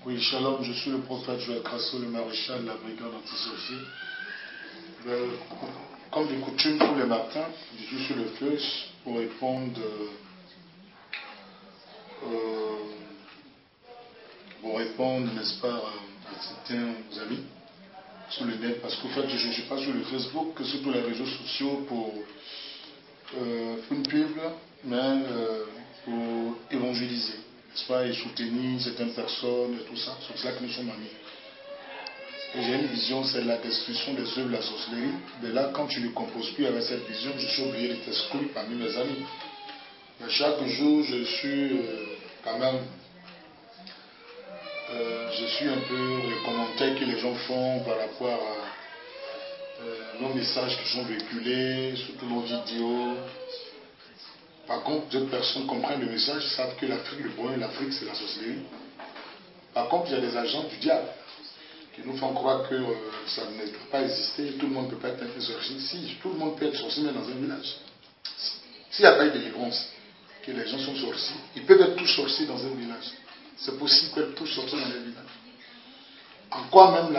Oui, shalom, je suis le prophète Joël Crasso, le maréchal de la brigade anti-sorcier. Comme de coutume, tous les matins, je suis sur le feu pour répondre, n'est-ce pas, à certains amis sur le net, parce qu'en fait, je ne suis pas sur le Facebook, que sur tous les réseaux sociaux pour une pub, mais pour évangéliser, n'est-ce pas, et soutenir certaines personnes et tout ça. C'est pour cela que nous sommes amis. Et j'ai une vision, c'est la destruction des œuvres de la sorcellerie. Mais là, quand tu ne composes plus avec cette vision, je suis obligé de t'exclure parmi mes amis. Mais chaque jour, je suis quand même, je suis un peu les commentaires que les gens font par rapport à nos messages qui sont véhiculés, surtout nos vidéos. Par contre, d'autres personnes comprennent le message, savent que l'Afrique, le problème de l'Afrique, c'est la sorcellerie. Par contre, il y a des agents du diable qui nous font croire que ça ne peut pas exister, tout le monde ne peut pas être un sorcier. Si, tout le monde peut être sorcier, mais dans un village. S'il n'y a pas eu de délivrance, que les gens sont sorciers, ils peuvent être tous sorciers dans un village. C'est possible qu'ils peuvent tous sorciers dans un village. En quoi même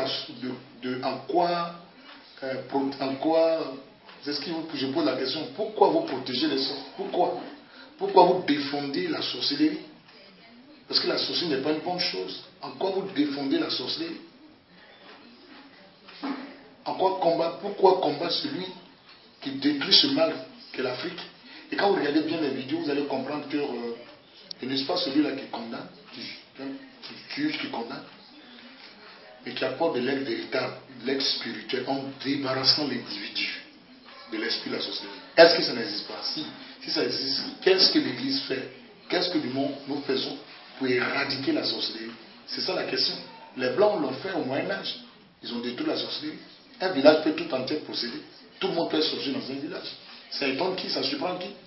c'est ce que je pose la question, pourquoi vous protégez les sorts? Pourquoi vous défendez la sorcellerie? Parce que la sorcellerie n'est pas une bonne chose. En quoi vous défendez la sorcellerie? Pourquoi combattre celui qui détruit ce mal qu'est l'Afrique? Et quand vous regardez bien les vidéos, vous allez comprendre que ce n'est pas celui-là qui condamne, qui juge, qui condamne, mais qui apporte de l'aide véritable, de l'aide spirituelle, en débarrassant l'individu de l'esprit de la société. Est-ce que ça n'existe pas? Si ça existe, qu'est-ce que l'Église fait? Qu'est-ce que nous faisons pour éradiquer la sorcellerie? C'est ça la question. Les Blancs l'ont fait au Moyen-Âge. Ils ont détruit la sorcellerie. Un village peut tout entier posséder. Tout le monde peut être sorcier dans un village. Ça étonne qui? Ça surprend qui?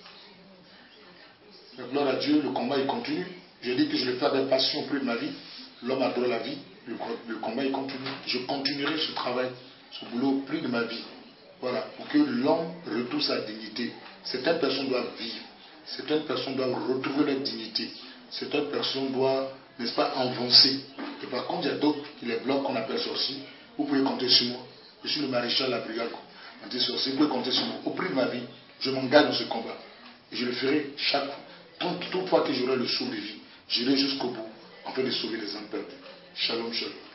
Mais gloire à Dieu, le combat il continue. Je dis que je le fais avec passion au plus de ma vie. L'homme adore la vie. Le combat il continue. Je continuerai ce travail, ce boulot au plus de ma vie. Voilà, pour que l'homme retrouve sa dignité. Certaines personnes doivent vivre. Certaines personnes doivent retrouver leur dignité. Certaines personnes doivent, n'est-ce pas, avancer. Et par contre, il y a d'autres qui les bloquent, qu'on appelle sorciers. Vous pouvez compter sur moi. Je suis le maréchal de la brigade anti-sorcier. Vous pouvez compter sur moi. Au plus de ma vie, je m'engage dans ce combat. Et je le ferai chaque fois. Toute fois que j'aurai le saut de vie, j'irai jusqu'au bout, afin de sauver les âmes perdues. Shalom, shalom.